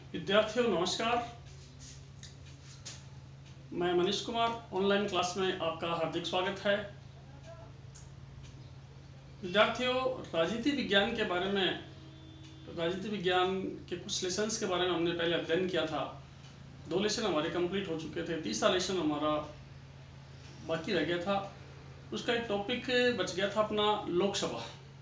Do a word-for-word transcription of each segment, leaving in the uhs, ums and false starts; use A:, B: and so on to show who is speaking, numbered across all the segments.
A: विद्यार्थियों नमस्कार। मैं मनीष कुमार ऑनलाइन क्लास में आपका हार्दिक स्वागत है। विद्यार्थियों, राजनीति विज्ञान के बारे में राजनीति विज्ञान के कुछ लेसन्स के बारे में हमने पहले अध्ययन किया था। दो लेसन हमारे कंप्लीट हो चुके थे, तीसरा लेसन हमारा बाकी रह गया था। उसका एक टॉपिक बच गया था अपना लोकसभा।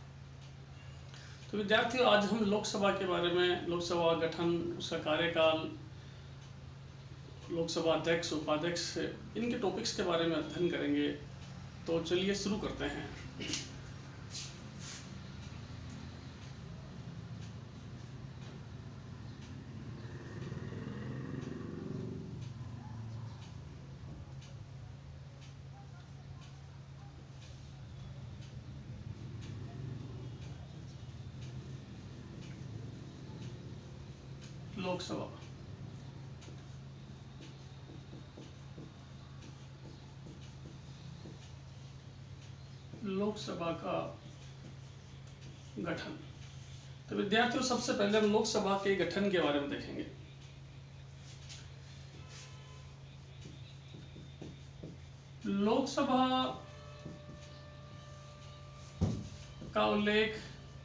A: तो विद्यार्थियों, आज हम लोकसभा के बारे में, लोकसभा गठन, उसका कार्यकाल, लोकसभा अध्यक्ष, उपाध्यक्ष, इनके टॉपिक्स के बारे में अध्ययन करेंगे। तो चलिए शुरू करते हैं। लोकसभा लोकसभा का गठन। तो विद्यार्थियों, सबसे पहले हम लोकसभा के गठन के बारे में देखेंगे। लोकसभा का उल्लेख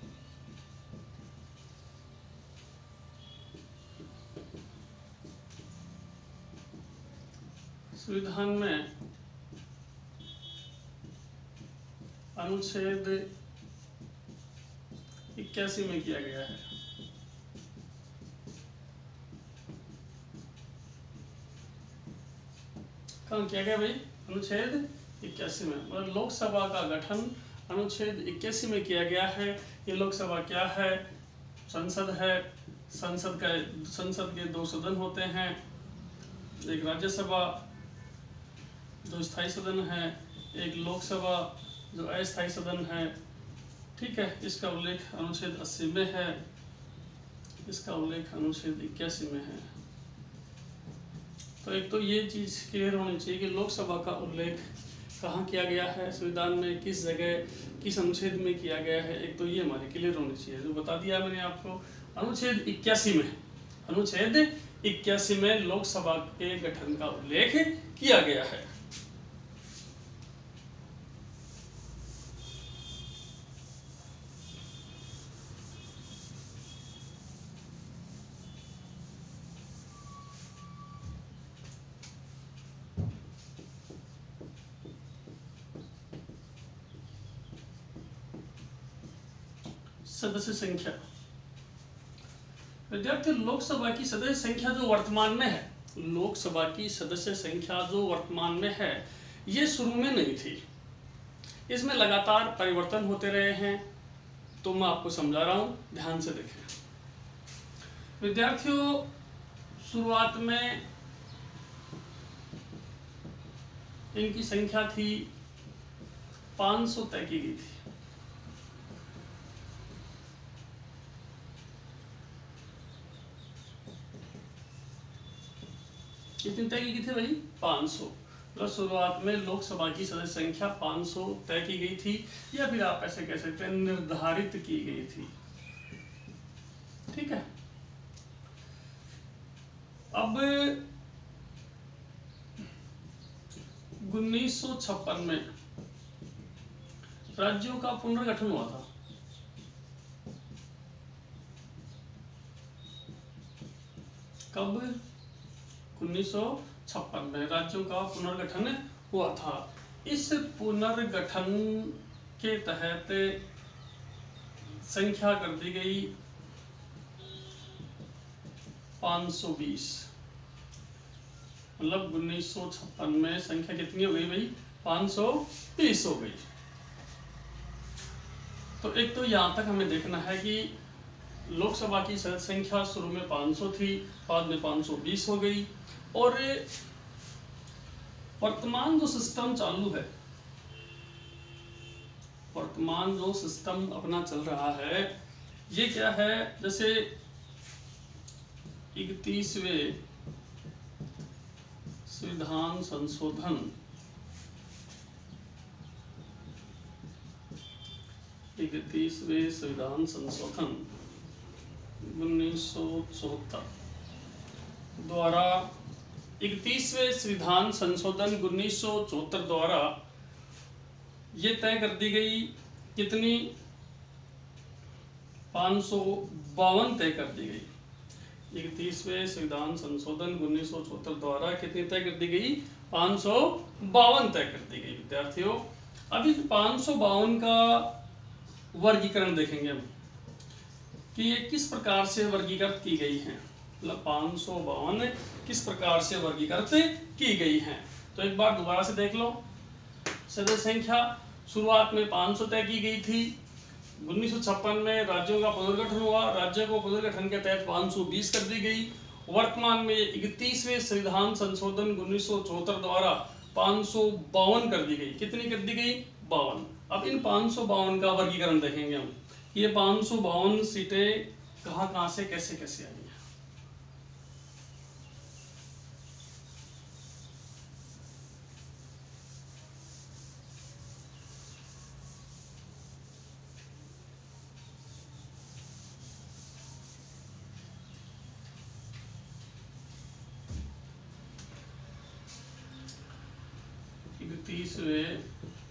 A: संविधान में अनुच्छेद इक्यासी में किया गया है। कहाँ किया गया भाई? अनुच्छेद इक्यासी में। मतलब लोकसभा का गठन अनुच्छेद इक्यासी में किया गया है। ये लोकसभा क्या है? संसद है। संसद का संसद के दो सदन होते हैं, एक राज्यसभा जो स्थायी सदन है, एक लोकसभा जो अस्थायी सदन है। ठीक है, इसका उल्लेख अनुच्छेद अस्सी में है, इसका उल्लेख अनुच्छेद इक्यासी में है। तो एक तो ये चीज़ क्लियर होनी चाहिए कि लोकसभा का उल्लेख कहाँ किया गया है, संविधान में किस जगह, किस अनुच्छेद में किया गया है। एक तो ये हमारी क्लियर होनी चाहिए। जो बता दिया मैंने आपको, अनुच्छेद इक्यासी में अनुच्छेद इक्यासी में लोकसभा के गठन का उल्लेख किया गया है। सदस्य संख्या। विद्यार्थी, लोकसभा की सदस्य संख्या जो वर्तमान में है, लोकसभा की सदस्य संख्या जो वर्तमान में है, ये शुरू में नहीं थी। इसमें लगातार परिवर्तन होते रहे हैं। तो मैं आपको समझा रहा हूं, ध्यान से देखें। विद्यार्थियों, शुरुआत में इनकी संख्या थी पाँच सौ तय की गई थी। कितनी तय की गई थी भाई? पाँच सौ। मतलब शुरुआत में लोकसभा की सदस्य संख्या पाँच सौ तय की गई थी, या फिर आप ऐसे कह सकते हैं निर्धारित की गई थी। ठीक है। अब उन्नीस सौ छप्पन में राज्यों का पुनर्गठन हुआ था। कब? उन्नीस सौ छप्पन में राज्यों का पुनर्गठन हुआ था। इस पुनर्गठन के तहत संख्या कर दी गई पाँच सौ बीस। मतलब उन्नीस सौ छप्पन में संख्या कितनी हो गई भाई? पाँच सौ बीस हो गई। तो एक तो यहाँ तक हमें देखना है कि लोकसभा की संख्या शुरू में पाँच सौ थी, बाद में पाँच सौ बीस हो गई। और वर्तमान जो सिस्टम चालू है, वर्तमान जो सिस्टम अपना चल रहा है, ये क्या है? जैसे इकतीसवें संविधान संशोधन इकतीसवें संविधान संशोधन उन्नीस सौ चौहत्तर द्वारा इकतीसवें संविधान संशोधन उन्नीस सौ चौहत्तर द्वारा ये तय कर दी गई, कितनी, पाँच सौ बावन तय कर दी गई। इकतीसवें संविधान संशोधन उन्नीस सौ चौहत्तर द्वारा कितनी तय कर दी गई, पाँच सौ बावन तय कर दी गई। विद्यार्थियों अभी पाँच सौ बावन का वर्गीकरण देखेंगे हम कि ये किस प्रकार से वर्गीकृत की गई हैं, मतलब पाँच सौ बावन किस प्रकार से वर्गीकृत की गई हैं। तो एक बार दोबारा से देख लो। सदस्य संख्या शुरुआत में पाँच सौ तय की गई थी, उन्नीस सौ छप्पन में राज्यों का पुनर्गठन हुआ, राज्यों को पुनर्गठन के तहत पाँच सौ बीस कर दी गई। वर्तमान में इकतीसवें संविधान संशोधन उन्नीस सौ चौहत्तर द्वारा पाँच सौ बावन कर दी गई। कितनी कर दी गई, बावन। अब इन पाँच सौ बावन का वर्गीकरण देखेंगे हम, ये पाँच सौ बावन सीटें कहाँ कहाँ से कैसे कैसे आई हैं। इकतीसवें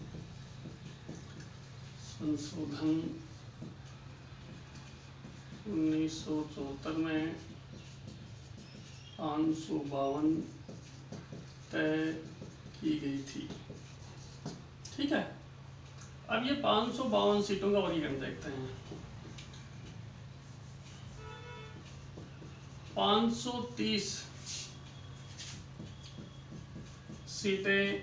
A: संशोधन उन्नीस सौ चौहत्तर में पाँच सौ बावन तय की गई थी। ठीक है, अब ये पाँच सौ बावन सीटों का वर्गीकरण देखते हैं। पाँच सौ तीस सीटें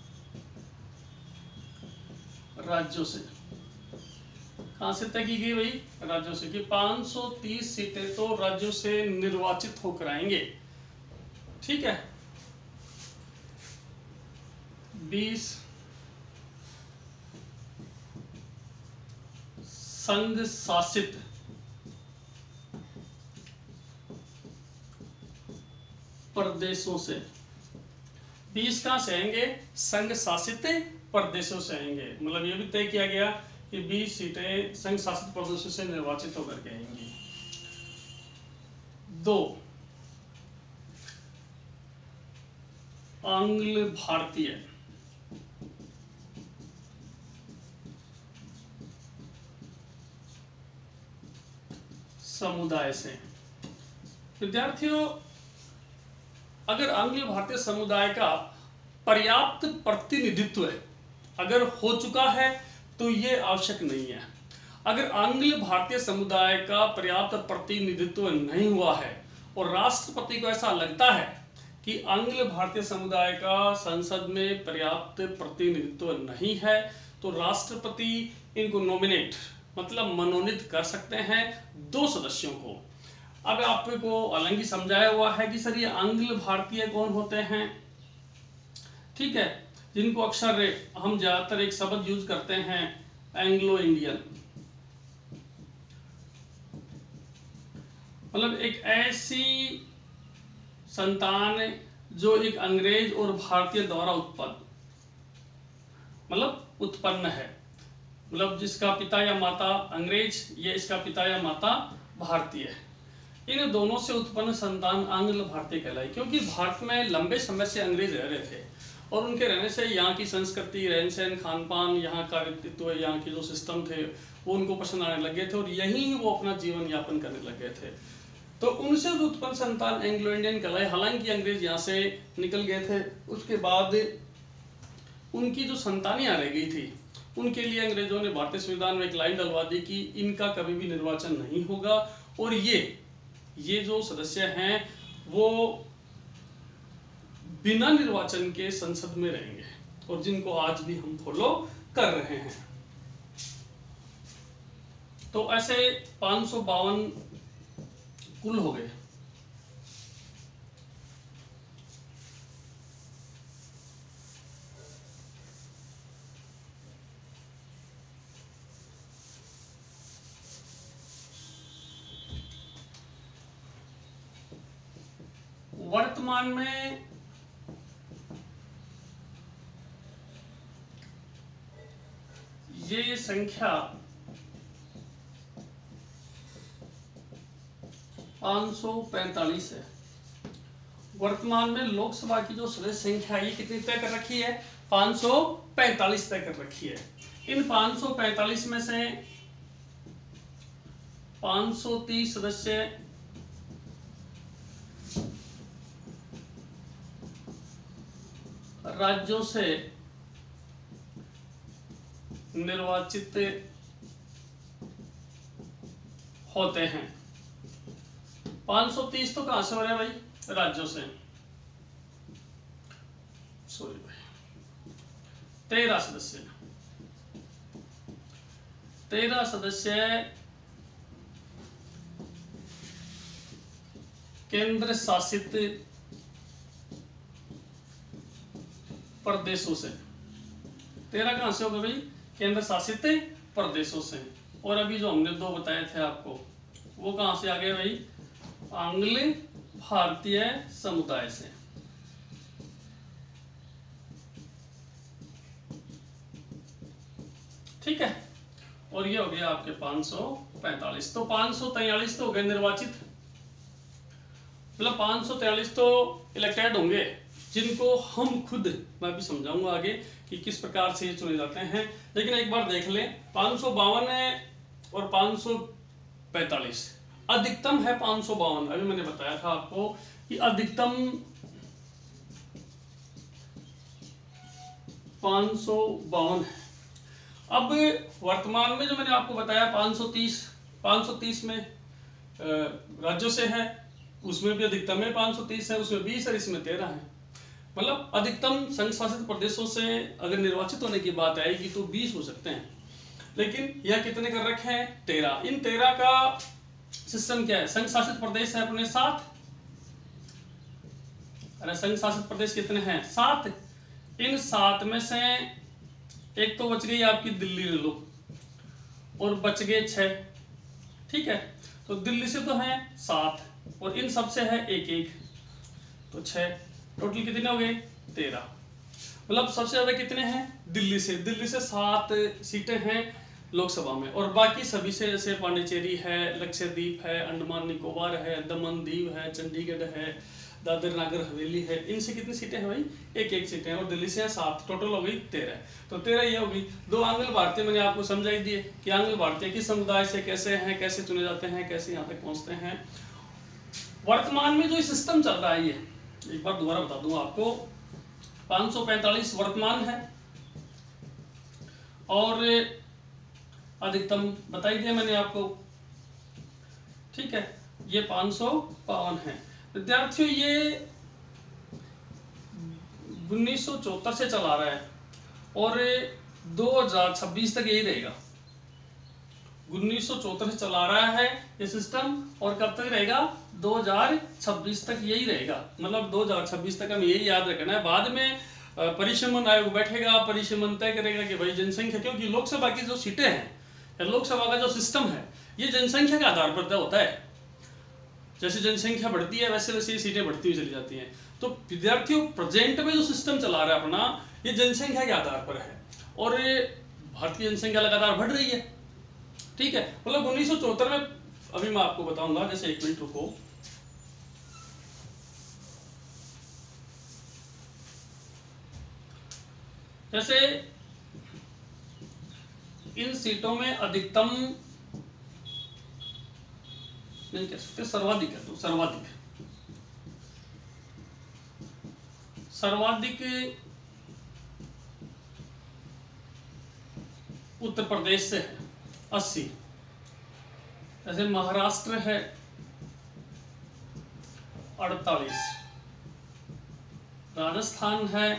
A: राज्यों से, कहां से तय की गई भाई, राज्यों से, कि पाँच सौ तीस सीटें तो राज्यों से निर्वाचित होकर आएंगे। ठीक है, बीस संघ शासित प्रदेशों से, बीस कहां से आएंगे, संघ शासित प्रदेशों से आएंगे। मतलब ये भी तय किया गया कि बीस सीटें संघ शासित प्रदेशों से निर्वाचित होकर के आएंगी। दो, आंग्ल भारतीय समुदाय से। विद्यार्थियों अगर आंग्ल भारतीय समुदाय का पर्याप्त प्रतिनिधित्व अगर हो चुका है तो ये आवश्यक नहीं है। अगर आंग्ल भारतीय समुदाय का पर्याप्त प्रतिनिधित्व नहीं हुआ है और राष्ट्रपति को ऐसा लगता है कि आंग्ल भारतीय समुदाय का संसद में पर्याप्त प्रतिनिधित्व नहीं है, तो राष्ट्रपति इनको नॉमिनेट मतलब मनोनीत कर सकते हैं दो सदस्यों को। अब आपको अलग ही समझाया हुआ है कि सर ये आंग्ल भारतीय कौन होते हैं। ठीक है, जिनको अक्सर हम ज्यादातर एक शब्द यूज करते हैं एंग्लो इंडियन, मतलब एक ऐसी संतान जो एक अंग्रेज और भारतीय द्वारा उत्पन्न मतलब उत्पन्न है, मतलब जिसका पिता या माता अंग्रेज या इसका पिता या माता भारतीय है। इन दोनों से उत्पन्न संतान आंग्ल भारतीय कहलाई, क्योंकि भारत में लंबे समय से अंग्रेज रह रहे थे और उनके रहने से यहाँ की संस्कृति, रहन सहन, खान पान, यहाँ का व्यक्तित्व, यहाँ के जो सिस्टम थे वो उनको पसंद आने लग गए थे और यहीं वो अपना जीवन यापन करने लग गए थे। तो उनसे जो उत्पन्न संतान एंग्लो इंडियन कहलाई। हालांकि अंग्रेज यहाँ से निकल गए थे, उसके बाद उनकी जो संतानें आ रह गई थी उनके लिए अंग्रेजों ने भारतीय संविधान में एक लाइन डलवा दी कि इनका कभी भी निर्वाचन नहीं होगा और ये ये जो सदस्य हैं वो बिना निर्वाचन के संसद में रहेंगे, और जिनको आज भी हम फॉलो कर रहे हैं। तो ऐसे पाँच सौ बावन कुल हो गए। वर्तमान में ये संख्या पाँच सौ पैंतालीस है। वर्तमान में लोकसभा की जो सदस्य संख्या है ये कितनी तय कर रखी है, पाँच सौ पैंतालीस तय कर रखी है। इन पाँच सौ पैंतालीस में से पाँच सौ तीस सदस्य राज्यों से निर्वाचित होते हैं। पाँच सौ तीस तो कहां से हो रहे हैं भाई, राज्यों से, सॉरी भाई, तेरह सदस्य तेरह सदस्य केंद्र शासित प्रदेशों से। तेरह कहां से होगा भाई, केंद्र शासित प्रदेशों से। और अभी जो हमने दो बताए थे आपको वो कहां से आ गए भाई, आंग्ल भारतीय समुदाय से। ठीक है, और ये हो गया आपके पाँच सौ पैंतालीस। तो पाँच सौ तैंतालीस तो हो गए निर्वाचित, मतलब पाँच सौ तैंतालीस तो इलेक्टेड होंगे, जिनको हम खुद, मैं भी समझाऊंगा आगे कि किस प्रकार से ये चुने जाते हैं। लेकिन एक बार देख लें, पाँच सौ बावन और पाँच सौ पैंतालीस, अधिकतम है पाँच सौ बावन। अभी मैंने बताया था आपको कि अधिकतम पाँच सौ बावन है। अब वर्तमान में जो मैंने आपको बताया पाँच सौ तीस, पाँच सौ तीस में राज्यों से है, उसमें भी अधिकतम में पाँच सौ तीस है, उसमें बीस और इसमें तेरह है। मतलब अधिकतम संघ शासित प्रदेशों से अगर निर्वाचित होने की बात आएगी तो बीस हो सकते हैं, लेकिन यह कितने कर रखे हैं, तेरह। इन तेरह का सिस्टम क्या है, संघ शासित प्रदेश है अपने सात, अरे संघ शासित प्रदेश कितने हैं, सात। इन सात में से एक तो बच गई आपकी दिल्ली ले लो, और बच गए छह। ठीक है, तो दिल्ली से तो है सात और इन सब से है एक एक, तो छह, टोटल कितने हो गए, तेरह। मतलब सबसे ज्यादा कितने हैं, दिल्ली से। दिल्ली से सात सीटें हैं लोकसभा में, और बाकी सभी से, जैसे पांडिचेरी है, लक्षद्वीप है, अंडमान निकोबार है, दमन दीव है, चंडीगढ़ है, दादर नागर हवेली है, इनसे कितनी सीटें हैं भाई, एक एक सीटें, और दिल्ली से है सात, टोटल हो गई तेरह। तो तेरह ये हो गई। दो आंग्ल भारतीय मैंने आपको समझाई दिए कि आंग्ल भारतीय किस समुदाय से कैसे हैं, कैसे चुने जाते हैं, कैसे यहाँ तक पहुँचते हैं। वर्तमान में जो सिस्टम चल रहा है, ये एक बार दोबारा बता दूंगा आपको, पाँच सौ पैंतालीस वर्तमान है और अधिकतम बता ही दिया मैंने आपको। ठीक है, ये पाँच सौ बावन है। विद्यार्थियों ये उन्नीस सौ चौहत्तर से चला रहा है और दो हज़ार छब्बीस तक यही रहेगा। उन्नीस सौ चौहत्तर से चला रहा है ये सिस्टम, और कब तक रहेगा, दो हज़ार छब्बीस तक यही रहेगा। मतलब दो हज़ार छब्बीस तक हमें यही याद रखना है। बाद में परिसीमन आयोग बैठेगा, परिसीमन तय करेगा कि भाई जनसंख्या, क्योंकि लोकसभा की जो सीटें हैं या लोकसभा का जो सिस्टम है ये जनसंख्या के आधार पर तय होता है। जैसे जनसंख्या बढ़ती है वैसे वैसे ये सीटें बढ़ती हुई चली जाती हैं। तो विद्यार्थियों प्रेजेंट में जो सिस्टम चला रहा है अपना, ये जनसंख्या के आधार पर है, और भारत की जनसंख्या लगातार बढ़ रही है। ठीक है, मतलब उन्नीस सौ चौहत्तर में, अभी मैं आपको बताऊंगा, जैसे एक मिनट रुको, जैसे इन सीटों में अधिकतम नहीं कह सकते, सर्वाधिक है, तो सर्वाधिक सर्वाधिक उत्तर प्रदेश से है अस्सी, जैसे महाराष्ट्र है अड़तालीस, राजस्थान है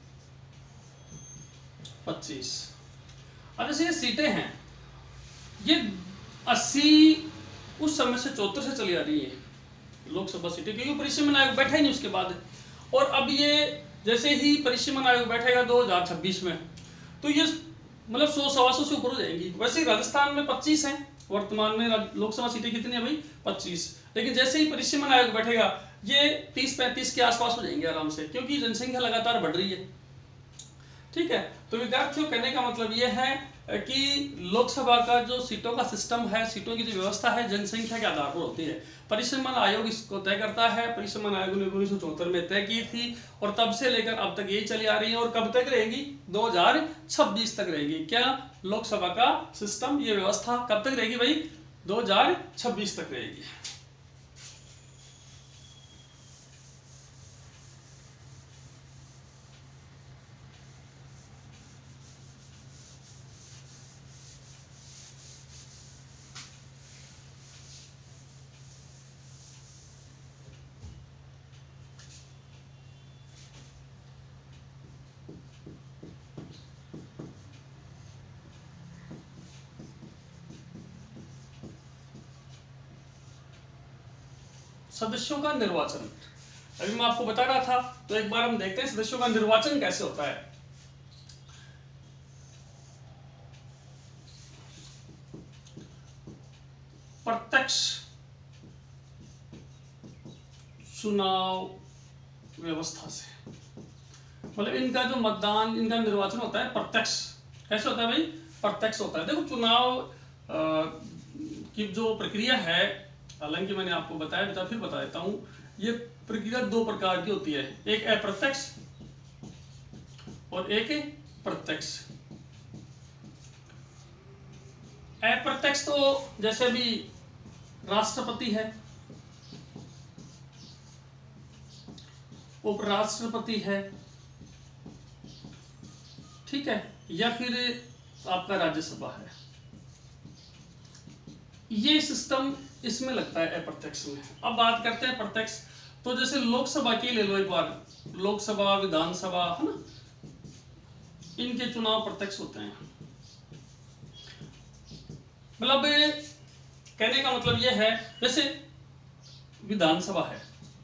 A: पच्चीस। अब जैसे ये सीटें हैं, ये अस्सी उस समय से चौहत्तर से चली आ रही है लोकसभा सीटें, क्योंकि परिसीमन आयोग बैठा ही नहीं उसके बाद। और अब ये जैसे ही परिसीमन आयोग बैठेगा दो हज़ार छब्बीस में, तो ये मतलब सौ सवा सौ से ऊपर हो जाएंगी। वैसे राजस्थान में पच्चीस हैं वर्तमान में, लोकसभा सीटें कितनी है भाई, पच्चीस। लेकिन जैसे ही परिसीमन आयोग बैठेगा ये तीस पैंतीस के आसपास हो जाएंगे आराम से, क्योंकि जनसंख्या लगातार बढ़ रही है। ठीक है, तो विद्यार्थियों कहने का मतलब ये है कि लोकसभा का जो सीटों का सिस्टम है, सीटों की जो व्यवस्था है जनसंख्या के आधार पर होती है। परिसंख्यान आयोग इसको तय करता है। परिसंख्यान आयोग ने उन्नीस सौ चौहत्तर में तय की थी और तब से लेकर अब तक यही चली आ रही है और कब तक रहेगी, दो हज़ार छब्बीस तक रहेगी। क्या लोकसभा का सिस्टम, ये व्यवस्था कब तक रहेगी भाई, दो हज़ार छब्बीस तक रहेगी। सदस्यों का निर्वाचन, अभी मैं आपको बता रहा था, तो एक बार हम देखते हैं सदस्यों का निर्वाचन कैसे होता है। प्रत्यक्ष चुनाव व्यवस्था से, मतलब इनका जो मतदान, इनका निर्वाचन होता है प्रत्यक्ष। कैसे होता है भाई, प्रत्यक्ष होता है। देखो चुनाव आ, की जो प्रक्रिया है, हालांकि मैंने आपको बताया बता फिर बता देता हूं, ये प्रक्रिया दो प्रकार की होती है, एक अप्रत्यक्ष और एक प्रत्यक्ष। अप्रत्यक्ष तो जैसे भी राष्ट्रपति है, उपराष्ट्रपति है, ठीक है, या फिर आपका राज्यसभा है, ये सिस्टम इसमें लगता है अप्रत्यक्ष में। अब बात करते हैं प्रत्यक्ष, तो जैसे लोकसभा की ले लो एक बार, लोकसभा, विधानसभा, है ना, इनके चुनाव प्रत्यक्ष होते हैं। मतलब कहने का मतलब यह है, जैसे विधानसभा है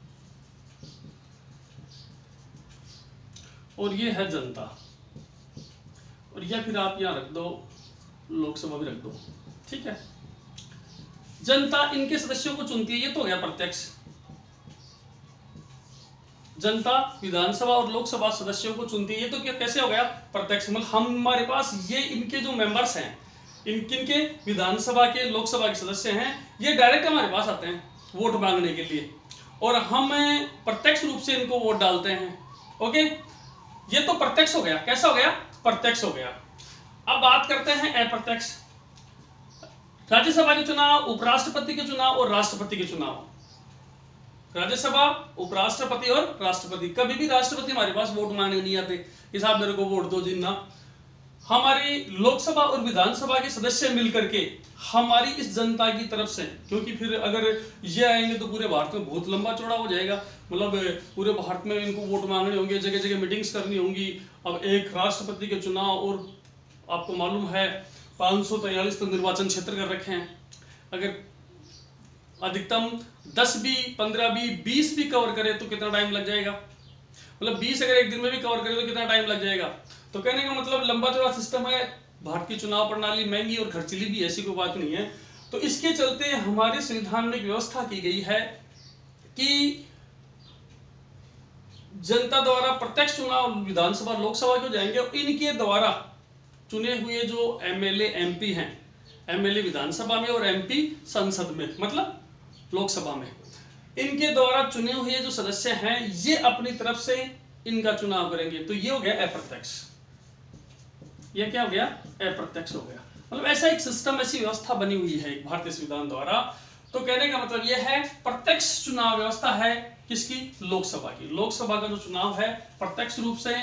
A: और ये है जनता, और या फिर आप यहां रख दो लोकसभा भी रख दो, ठीक है। जनता इनके सदस्यों को चुनती है, ये तो हो गया प्रत्यक्ष। जनता विधानसभा और लोकसभा सदस्यों को चुनती है, ये तो क्या कैसे हो गया, प्रत्यक्ष। मतलब हमारे पास ये इनके जो मेंबर्स हैं, इन किनके, विधानसभा के, लोकसभा के सदस्य हैं, ये डायरेक्ट हमारे पास आते हैं वोट मांगने के लिए, और हम प्रत्यक्ष रूप से इनको वोट डालते हैं। ओके, ये तो प्रत्यक्ष हो गया। कैसा हो गया, प्रत्यक्ष हो गया। अब बात करते हैं अप्रत्यक्ष। राज्यसभा के चुनाव, उपराष्ट्रपति के चुनाव और राष्ट्रपति के चुनाव। राज्यसभा, उपराष्ट्रपति और राष्ट्रपति। कभी भी राष्ट्रपति हमारे पास वोट मांगने नहीं आते कि साहब मेरे को वोट दो जिन्ना। हमारी लोकसभा और विधानसभा के सदस्य मिलकर के हमारी इस जनता की तरफ से, क्योंकि फिर अगर ये आएंगे तो पूरे भारत में बहुत लंबा चौड़ा हो जाएगा, मतलब पूरे भारत में इनको वोट मांगने होंगे, जगह जगह मीटिंग्स करनी होंगी। अब एक राष्ट्रपति के चुनाव, और आपको मालूम है पाँच सौ तैंतालीस तो निर्वाचन क्षेत्र कर रखे हैं। अगर अधिकतम दस भी, पंद्रह भी, बीस भी कवर करे तो कितना टाइम लग जाएगा, मतलब बीस अगर एक दिन में भी कवर करे तो कितना टाइम लग जाएगा। तो कहने का मतलब लंबा चौड़ा सिस्टम है। भारत की चुनाव प्रणाली महंगी और खर्चीली भी, ऐसी कोई बात नहीं है। तो इसके चलते हमारे संविधान में एक व्यवस्था की गई है कि जनता द्वारा प्रत्यक्ष चुनाव विधानसभा, लोकसभा के जाएंगे, और इनके द्वारा चुने हुए जो एमएलए, एमपी हैं, एमएलए विधानसभा में और एमपी संसद में, मतलब लोकसभा में, इनके द्वारा चुने हुए जो सदस्य हैं, ये अपनी तरफ से इनका चुनाव करेंगे। तो ये हो गया अप्रत्यक्ष। ये क्या हो गया, अप्रत्यक्ष हो गया। मतलब ऐसा एक सिस्टम, ऐसी व्यवस्था बनी हुई है भारतीय संविधान द्वारा। तो कहने का मतलब यह है, प्रत्यक्ष चुनाव व्यवस्था है किसकी, लोकसभा की। लोकसभा का जो चुनाव है प्रत्यक्ष रूप से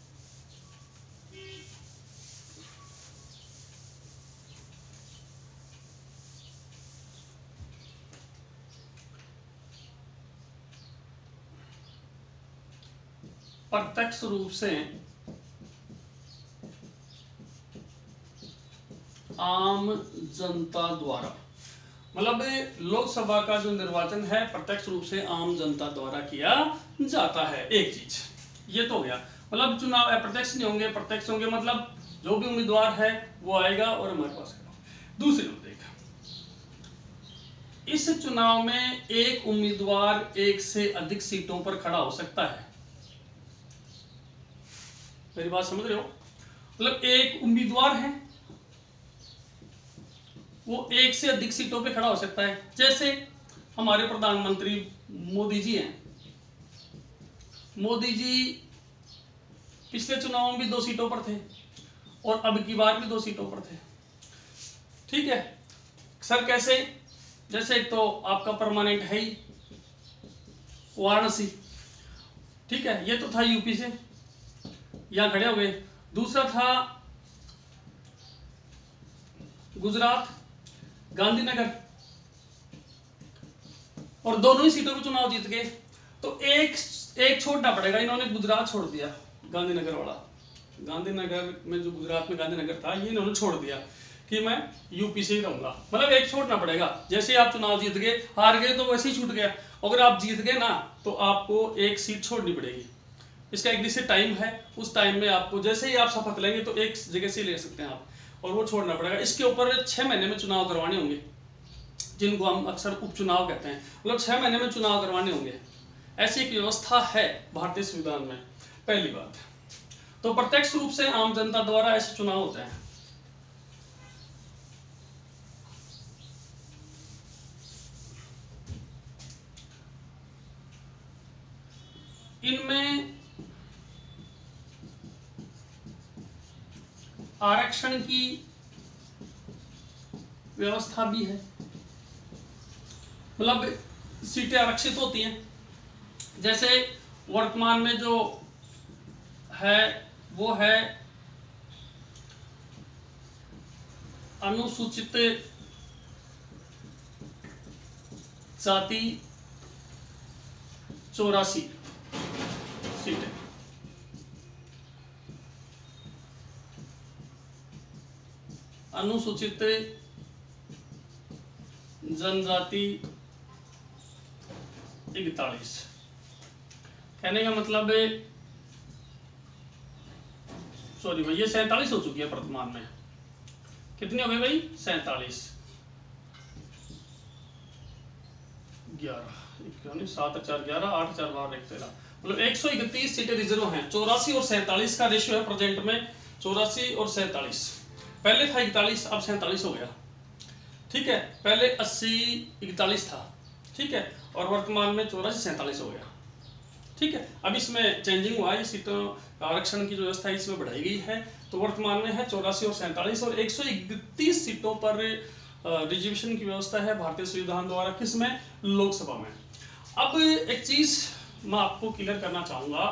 A: प्रत्यक्ष रूप से आम जनता द्वारा, मतलब लोकसभा का जो निर्वाचन है प्रत्यक्ष रूप से आम जनता द्वारा किया जाता है। एक चीज ये तो हो गया, मतलब चुनाव अप्रत्यक्ष नहीं होंगे, प्रत्यक्ष होंगे, मतलब जो भी उम्मीदवार है वो आएगा और हमारे पास करेगा। दूसरी ओर देखा, इस चुनाव में एक उम्मीदवार एक से अधिक सीटों पर खड़ा हो सकता है। मेरी बात समझ रहे हो, मतलब एक उम्मीदवार है वो एक से अधिक सीटों पे खड़ा हो सकता है। जैसे हमारे प्रधानमंत्री मोदी जी हैं, मोदी जी पिछले चुनाव में भी दो सीटों पर थे और अब की बार भी दो सीटों पर थे। ठीक है सर, कैसे? जैसे एक तो आपका परमानेंट है ही वाराणसी, ठीक है, ये तो था यूपी से, यहां खड़े हो गए। दूसरा था गुजरात, गांधीनगर, और दोनों ही सीटों पर चुनाव जीत गए। तो एक एक छोड़ना पड़ेगा, इन्होंने गुजरात छोड़ दिया, गांधीनगर वाला, गांधीनगर में जो गुजरात में गांधीनगर था ये इन्होंने छोड़ दिया कि मैं यूपी से ही रहूंगा। मतलब एक छोड़ना पड़ेगा। जैसे ही आप चुनाव जीत गए, हार गए तो वैसे ही छूट गया। अगर आप जीत गए ना तो आपको एक सीट छोड़नी पड़ेगी। इसका एक निश्चित टाइम है, उस टाइम में आपको जैसे ही आप शपथ लेंगे तो एक जगह से ले सकते हैं आप, और वो छोड़ना पड़ेगा। इसके ऊपर छह महीने में चुनाव करवाने होंगे, जिनको हम अक्सर उपचुनाव कहते हैं। मतलब छह महीने में चुनाव करवाने होंगे, ऐसी एक व्यवस्था है भारतीय संविधान में। पहली बात, तो प्रत्यक्ष रूप से आम जनता द्वारा ऐसे चुनाव होते हैं। इनमें आरक्षण की व्यवस्था भी है, मतलब सीटें आरक्षित होती हैं। जैसे वर्तमान में जो है वो है अनुसूचित जाति चौरासी सीटें, अनुसूचित जनजाति इकतालीस। कहने का मतलब है, सॉरी भाई, ये सैंतालीस हो चुकी है वर्तमान में। कितनी हो गई भाई? सैंतालीस, ग्यारह, इक्यावन, सात चार ग्यारह, आठ चार बारह एक तेरह, मतलब एक सौ इकतीस सीटें रिजर्व हैं। चौरासी और सैंतालीस का रेशियो है प्रेजेंट में, चौरासी और सैंतालीस। पहले था इकतालीस, अब सैंतालीस हो गया। ठीक है, पहले अस्सी इकतालीस था, ठीक है, और वर्तमान में चौरासी सैंतालीस हो गया। ठीक है, अब इसमें चेंजिंग हुआ है, सीटों आरक्षण की जो व्यवस्था है इसमें बढ़ाई गई है। तो वर्तमान में है चौरासी और सैंतालीस, और एक सौ इकतीस सीटों पर रिजर्वेशन की व्यवस्था है भारतीय संविधान द्वारा। किसमें? लोकसभा में। अब एक चीज मैं आपको क्लियर करना चाहूंगा,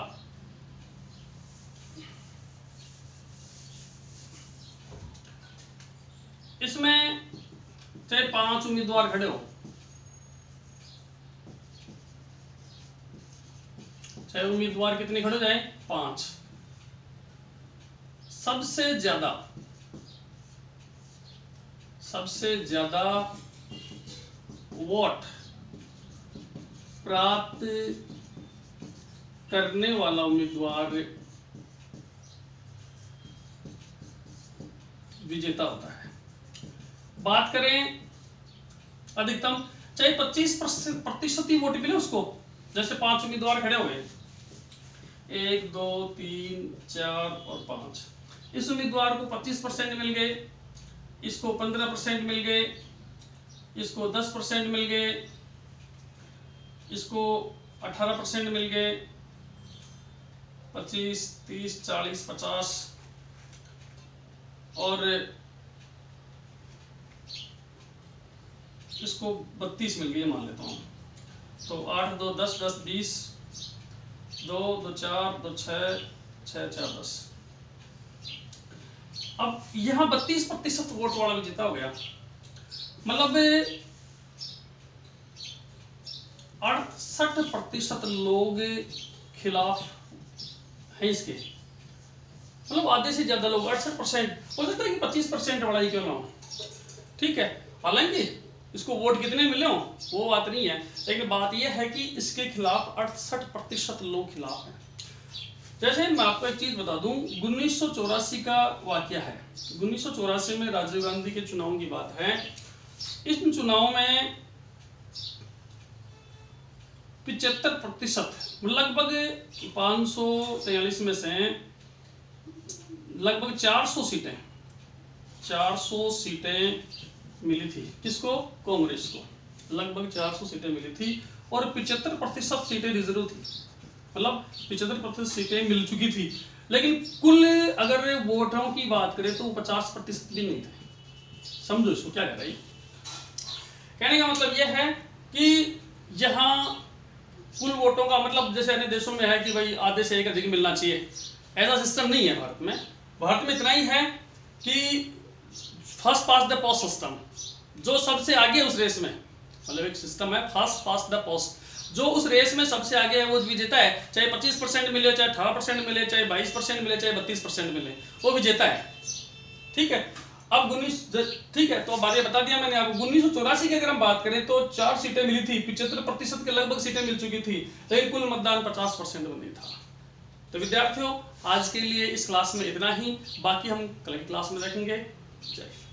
A: इसमें चाहे पांच उम्मीदवार खड़े हो, चाहे उम्मीदवार कितने खड़े हो जाए, पांच, सबसे ज्यादा सबसे ज्यादा वोट प्राप्त करने वाला उम्मीदवार विजेता होता है। बात करें अधिकतम, चाहे पच्चीस प्रतिशत ही वोट मिले उसको। जैसे पांच उम्मीदवार खड़े हो गए, एक दो तीन चार और पांच, इस उम्मीदवार को पच्चीस परसेंट मिल गए, इसको पंद्रह परसेंट मिल गए, इसको दस परसेंट मिल गए, इसको अठारह परसेंट मिल गए, पच्चीस तीस चालीस पचास, और इसको बत्तीस मिल गई मान लेता हूँ। तो आठ दो दस, दस बीस, दो दो चार, दो छः, छः चार दस। अब यहाँ बत्तीस प्रतिशत वोट वाला विजेता हो गया। मतलब अड़सठ प्रतिशत लोग खिलाफ हैं इसके, मतलब आधे से ज्यादा लोग, अड़सठ परसेंट। हो सकता है कि पच्चीस परसेंट वाला ही क्यों ना हो, ठीक है। हालांकि इसको वोट कितने मिले हो वो बात नहीं है, लेकिन बात यह है कि इसके खिलाफ अड़सठ प्रतिशत लोग खिलाफ हैं। जैसे मैं आपको एक चीज बता दूं, उन्नीस सौ चौरासी का वाकया है। उन्नीस सौ चौरासी में राजीव गांधी के चुनाव की बात है। इस चुनाव में पिचहत्तर प्रतिशत, लगभग पाँच सौ तैयलीस में से लगभग चार सौ सीटें चार सौ सीटें मिली थी। किसको? कांग्रेस को लगभग चार सौ सीटें मिली थी और पिचहत्तर प्रतिशत सीटें रिजर्व थी, मतलब पिचहत्तर प्रतिशत सीटें मिल चुकी थी। लेकिन कुल अगर वोटों की बात करें तो पचास प्रतिशत भी नहीं थे। समझो इसको क्या कह रहा है। कहने का मतलब यह है कि यहाँ कुल वोटों का मतलब जैसे अन्य देशों में है कि भाई आधे से एक अधिक मिलना चाहिए, ऐसा सिस्टम नहीं है भारत में। भारत में इतना ही है कि first past the post system, जो सबसे आगे उस रेस में, मतलब एक सिस्टम है फर्स्ट पास द पोस्ट, जो उस रेस में सबसे आगे है वो विजेता है। चाहे पच्चीस परसेंट मिले, चाहे अठारह परसेंट मिले, चाहे बाईस परसेंट मिले, चाहे बत्तीस परसेंट मिले, वो विजेता है। ठीक है। अब उन्नीस ठीक है, तो बात ये बता दिया मैंने आपको। उन्नीस सौ चौरासी की अगर हम बात करें तो चार सीटें मिली थी, पिछहत्तर प्रतिशत के लगभग सीटें मिल चुकी थी, लेकिन कुल मतदान पचास परसेंट में नहीं था। तो विद्यार्थियों, आज के लिए इस क्लास में इतना ही, बाकी हम कल की क्लास में देखेंगे। जय